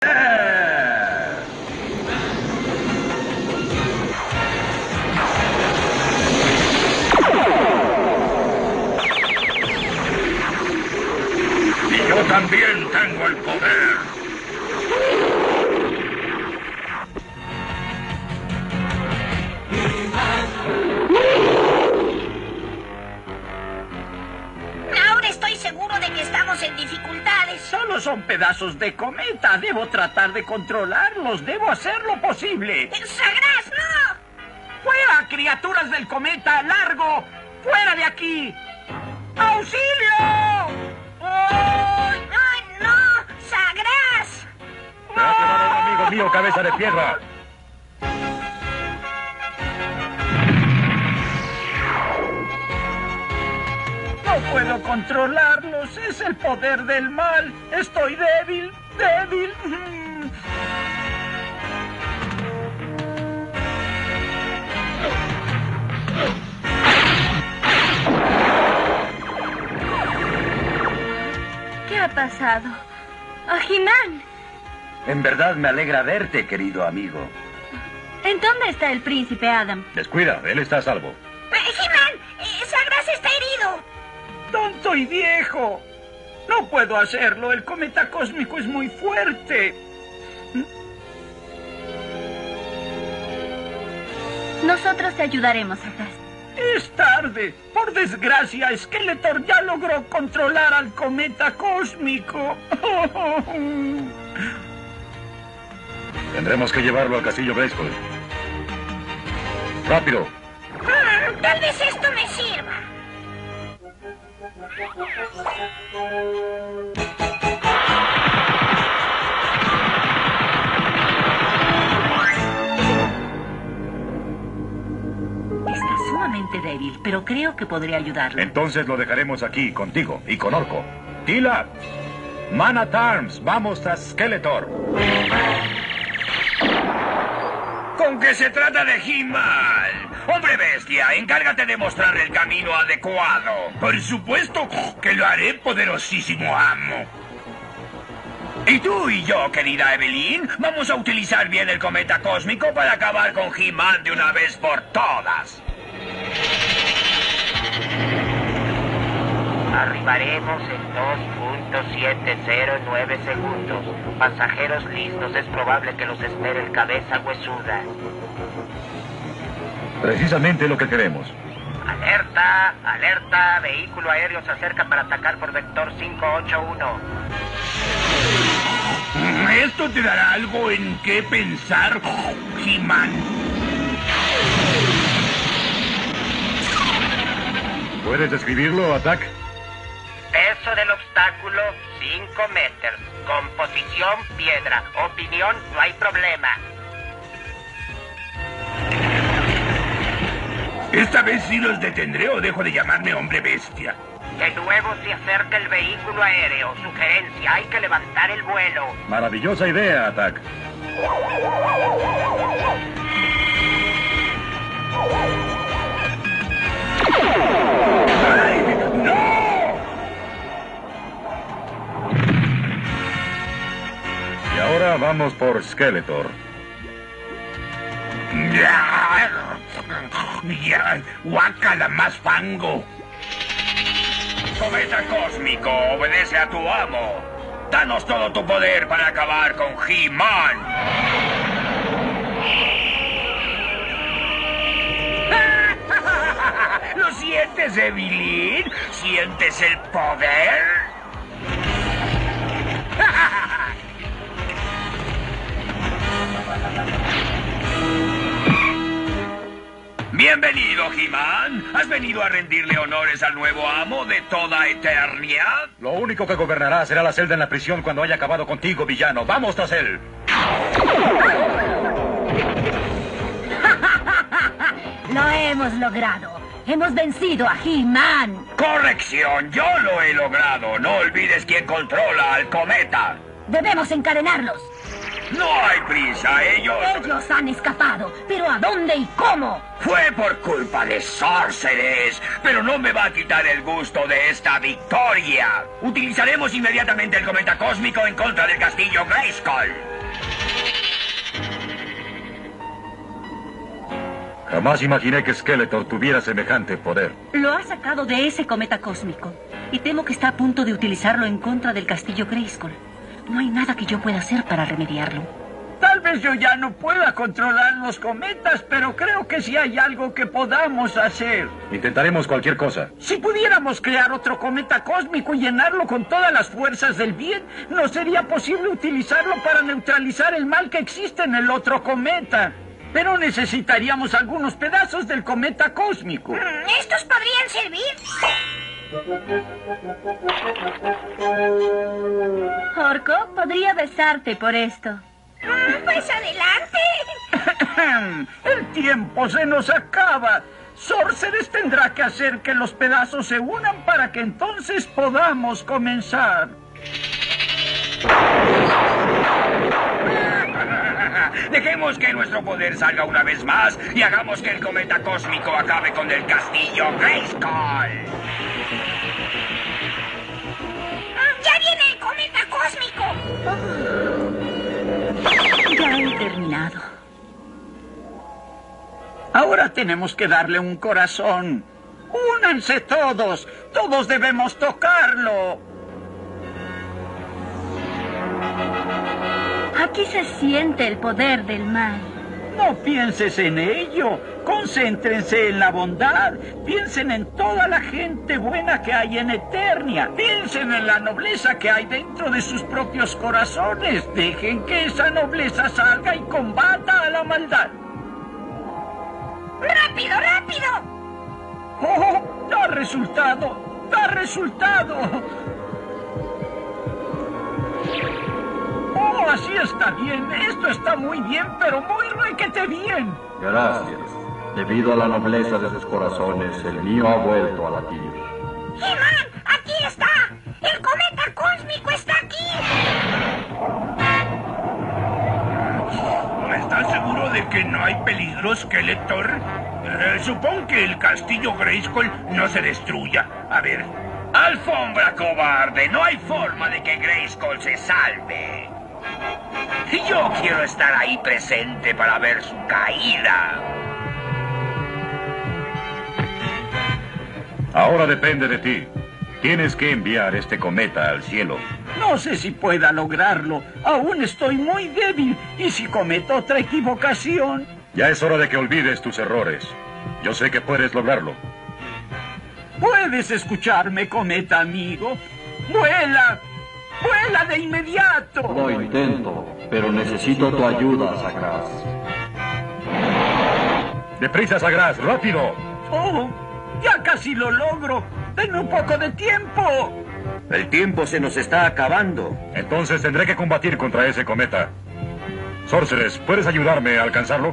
Y yo también tengo el poder. Ahora estoy seguro de que estamos en dificultades. Solo son pedazos de cometa. Debo tratar de controlarlos. Debo hacer lo posible. ¡Sagras, no! ¡Fuera, criaturas del cometa! ¡Largo! ¡Fuera de aquí! ¡Auxilio! ¡Ay, no! ¡Sagras! ¡Me ha quedado un amigo mío, cabeza de piedra! No puedo controlarlos. Es el poder del mal. Estoy débil, débil. ¿Qué ha pasado? ¡Oh, He-Man! En verdad me alegra verte, querido amigo. ¿En dónde está el príncipe Adam? Descuida, él está a salvo. ¡He-Man! ¡Sagras está herido! ¡Tonto y viejo! No puedo hacerlo. El cometa cósmico es muy fuerte. Nosotros te ayudaremos, Sagras. Es tarde. Por desgracia, Skeletor ya logró controlar al cometa cósmico. Tendremos que llevarlo al castillo Grayskull. ¡Rápido! Tal vez esto me sirva. Está sumamente débil, pero creo que podría ayudarlo. Entonces lo dejaremos aquí, contigo y con Orco. ¡Tila! ¡Man at Arms! ¡Vamos a Skeletor! ¿Con qué se trata de He-Man? Hombre bestia, encárgate de mostrarle el camino adecuado. Por supuesto que lo haré, poderosísimo amo. Y tú y yo, querida Evelyn, vamos a utilizar bien el cometa cósmico para acabar con He-Man de una vez por todas. Arribaremos en 2.709 segundos. Pasajeros listos, es probable que los espere el cabeza huesuda. Precisamente lo que queremos. Alerta, alerta, vehículo aéreo se acerca para atacar por vector 581. Esto te dará algo en qué pensar, He-Man. ¿Puedes describirlo, Attack? Peso del obstáculo, 5 metros. Composición, piedra. Opinión, no hay problema. Esta vez sí los detendré o dejo de llamarme hombre bestia. De nuevo se acerca el vehículo aéreo. Sugerencia, hay que levantar el vuelo. Maravillosa idea, Attack. ¡Ay, no! Y ahora vamos por Skeletor. Ya, guácala, más fango. Cometa cósmico, obedece a tu amo. Danos todo tu poder para acabar con He-Man. ¿Lo sientes, Evelyn? ¿Sientes el poder? Bienvenido, He-Man. ¿Has venido a rendirle honores al nuevo amo de toda eternidad? Lo único que gobernará será la celda en la prisión cuando haya acabado contigo, villano. ¡Vamos tras él! Lo hemos logrado. Hemos vencido a He-Man. Corrección, yo lo he logrado. No olvides quién controla al cometa. Debemos encadenarlos. No hay prisa, ellos Han escapado. ¿Pero a dónde y cómo? Fue por culpa de Sorceress, pero no me va a quitar el gusto de esta victoria. Utilizaremos inmediatamente el cometa cósmico en contra del castillo Grayskull. Jamás imaginé que Skeletor tuviera semejante poder. Lo ha sacado de ese cometa cósmico. Y temo que está a punto de utilizarlo en contra del castillo Grayskull. No hay nada que yo pueda hacer para remediarlo. Tal vez yo ya no pueda controlar los cometas, pero creo que sí hay algo que podamos hacer. Intentaremos cualquier cosa. Si pudiéramos crear otro cometa cósmico y llenarlo con todas las fuerzas del bien, ¿no sería posible utilizarlo para neutralizar el mal que existe en el otro cometa? Pero necesitaríamos algunos pedazos del cometa cósmico. ¿Estos podrían servir? Orco, podría besarte por esto. Pues adelante. El tiempo se nos acaba. Sorceress tendrá que hacer que los pedazos se unan para que entonces podamos comenzar. Dejemos que nuestro poder salga una vez más y hagamos que el cometa cósmico acabe con el castillo Grayskull. ¡Ya viene el cometa cósmico! Ya he terminado. Ahora tenemos que darle un corazón. ¡Únanse todos! ¡Todos debemos tocarlo! Aquí se siente el poder del mal. No pienses en ello. Concéntrense en la bondad. Piensen en toda la gente buena que hay en Eternia. Piensen en la nobleza que hay dentro de sus propios corazones. Dejen que esa nobleza salga y combata a la maldad. ¡Rápido, rápido! ¡Oh! ¡Da resultado! ¡Da resultado! ¡Oh, así está bien! Esto está muy bien, pero muy requete bien. Gracias. Debido a la nobleza de sus corazones, el mío ha vuelto a latir. ¡He-Man! ¡Aquí está! ¡El cometa cósmico está aquí! ¿Estás seguro de que no hay peligro, Skeletor? Supongo que el castillo Grayskull no se destruya. A ver. Alfombra cobarde, no hay forma de que Grayskull se salve. Yo quiero estar ahí presente para ver su caída. Ahora depende de ti. Tienes que enviar este cometa al cielo. No sé si pueda lograrlo. Aún estoy muy débil. ¿Y si cometo otra equivocación? Ya es hora de que olvides tus errores. Yo sé que puedes lograrlo. ¿Puedes escucharme, cometa amigo? ¡Vuela! ¡Vuela de inmediato! Lo intento, pero necesito tu ayuda, Sagraz. ¡Deprisa, Sagraz! ¡Rápido! ¡Oh! ¡Ya casi lo logro! ¡Denme un poco de tiempo! El tiempo se nos está acabando. Entonces tendré que combatir contra ese cometa. Sorceress, ¿puedes ayudarme a alcanzarlo?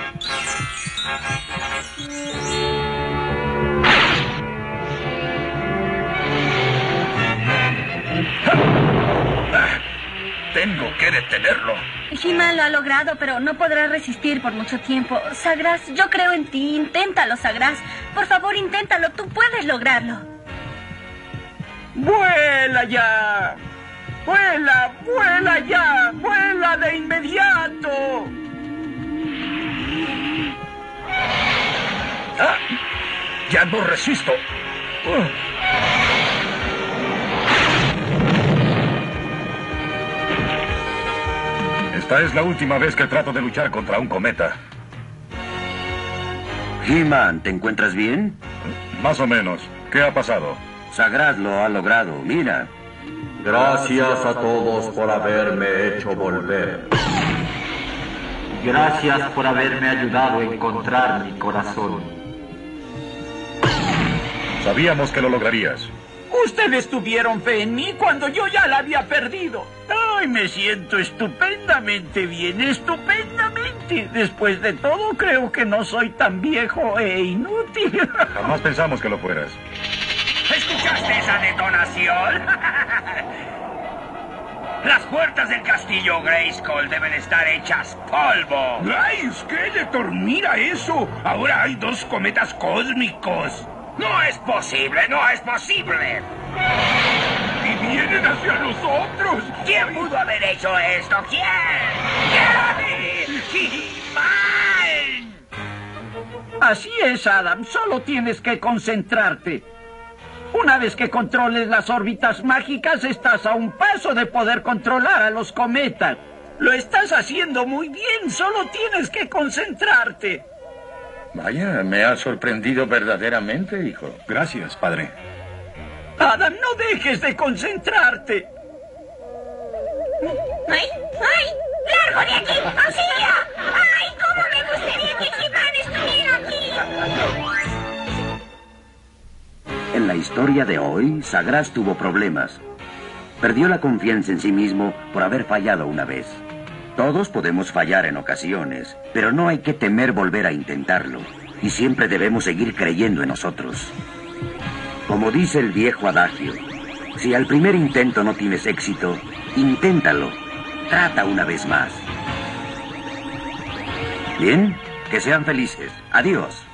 Tengo que detenerlo. He-Man lo ha logrado, pero no podrá resistir por mucho tiempo. Sagraz, yo creo en ti. Inténtalo, Sagraz. Por favor, inténtalo. Tú puedes lograrlo. ¡Vuela ya! ¡Vuela! ¡Vuela ya! ¡Vuela de inmediato! ¡Ah! ¡Ya no resisto! Esta es la última vez que trato de luchar contra un cometa. He-Man, ¿te encuentras bien? Más o menos. ¿Qué ha pasado? Sagraz lo ha logrado, mira. Gracias a todos por haberme hecho volver. Gracias por haberme ayudado a encontrar mi corazón. Sabíamos que lo lograrías. Ustedes tuvieron fe en mí cuando yo ya la había perdido. ¡Ay, me siento estupendamente bien, estupendamente! Después de todo, creo que no soy tan viejo e inútil. Jamás pensamos que lo fueras. ¿Escuchaste esa detonación? Las puertas del castillo Grayskull deben estar hechas polvo. ¡Ay, Skeletor, mira eso! Ahora hay 2 cometas cósmicos. ¡No es posible! ¡No es posible! ¡Y vienen hacia nosotros! ¿Quién pudo haber hecho esto? ¿Quién? ¡He-Man! Así es, Adam. Solo tienes que concentrarte. Una vez que controles las órbitas mágicas, estás a un paso de poder controlar a los cometas. Lo estás haciendo muy bien. Solo tienes que concentrarte. Vaya, me ha sorprendido verdaderamente, hijo. Gracias, padre. Adam, no dejes de concentrarte. ¡Ay! ¡Ay! ¡Largo de aquí! ¡Auxilio! ¡Ay! ¿Cómo me gustaría que He-Man estuviera aquí! En la historia de hoy, Sagraz tuvo problemas. Perdió la confianza en sí mismo por haber fallado una vez. Todos podemos fallar en ocasiones, pero no hay que temer volver a intentarlo. Y siempre debemos seguir creyendo en nosotros. Como dice el viejo adagio, si al primer intento no tienes éxito, inténtalo. Trata una vez más. Bien, que sean felices. Adiós.